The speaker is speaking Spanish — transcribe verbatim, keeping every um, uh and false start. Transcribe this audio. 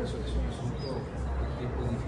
penso che sia un assunto a tempo di